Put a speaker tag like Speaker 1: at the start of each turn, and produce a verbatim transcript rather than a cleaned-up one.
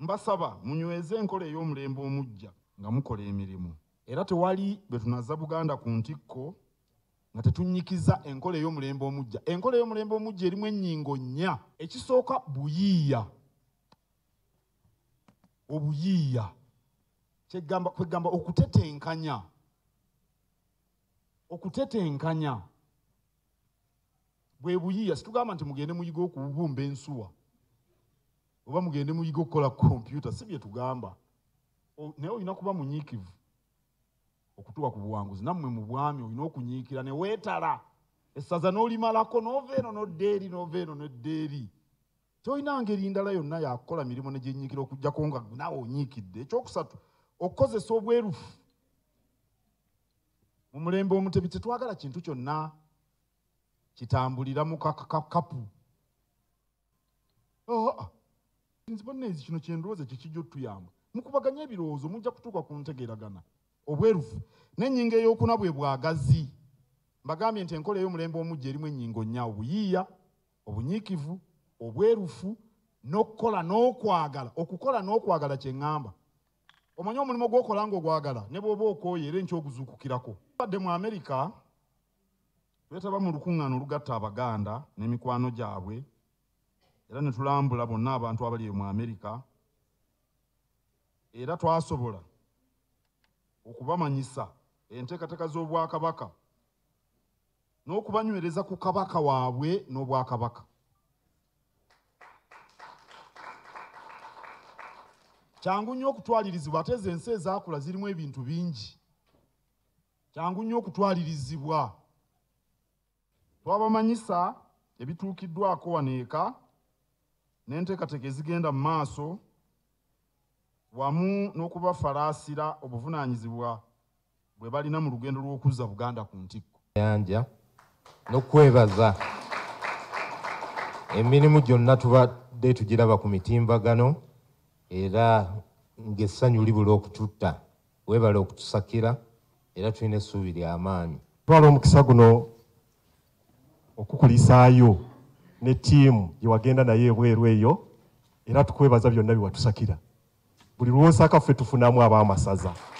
Speaker 1: mbasaba munyweze enkola ey'omulembe omujja nga mukola emirimu. Era tewali bwe tunaza Buganda ku ntikko nga tetunyikiza enkola ey'omulembe omujja. Enkola ey'omulembe omujja erimu ennyingo nnya. Ekisooka buyiiya. Obuyiiya. Kyegamba kwegamba okutetenkanya. Okutetenkanya. Bwe buyiiya situgamba nti mugende muyiga okubumba ensuwa. Oba mugende muyiga okukola kompyuta si bye tugamba. Naye olina kuba munyiikivu okutuwa ku buwanguzi. Nammwe mu bwami olina okunyiikira ne weetala. Essaza n'olimalako n'ova eno n'odda eri n'ova eno n'odda eri. Tolina ngeri ndala yonna yakukola mirimu ne gyenyiikira okuggyako nga naawe onyiikidde. Ekyokusatu okukozesa obwerufu. Mu mulembe omutebi tetwagala kintu kyonna kitambulira mu kapu. Nzibonezi kino kyendowooza kikijja otuyamba. Mukubaganya ebirowoozo mujja kutuuka ku ntegeeragana. Obwerufu n'ennyingo ey'okuna bwe bwagazi. Mbagambye nti enkola ey'omulembe omujja erimu ennyingo nnya: obuyiiya, obunyiikivu, obwerufu, n'okukola n'okwagala. Okukola n'okwagala kye ŋŋamba. Omanyi omulimu gw'okola ng'ogwagala ne bw'oba okooye era enkyoguzuukukirako. Badde mu Amerika twetaba mu lukuŋŋaana olugatta Abaganda n'emikwano gyabwe era ne tulambula bonna abantu abali mu Amerika era twasobola okubamanyisa enteekateeka z'obwakabaka n'okubanywereza ku kabaka waabwe n'obwakabaka. Kyangu nnyo okutwalirizibwa ate ezo ensi ezaakula zirimu ebintu bingi. Kyangu nnyo okutwalirizibwa. Twabamanyisa ebituukiddwako wano eka n'enteekateeka ezigenda mu maaso wamu n'okubafalaasira obuvunaanyizibwa bwe balina mu lugendo lw'okuzza Buganda ku ntikko.
Speaker 2: Yanja n'okwebaza emirimu gyonna tubadde tugiraba ku mitimbagano era ng'essanyu libula okututta. Weebale okutusakira era tulina essuubi ly'amaanyi.
Speaker 3: Twala omukisa guno okukulisaayo ne ttiimu gye wagenda naye ebweru eyo era tukwebaza byonna bye watusakira. Buli lw'osaka ffe tufunamu Abamasaza.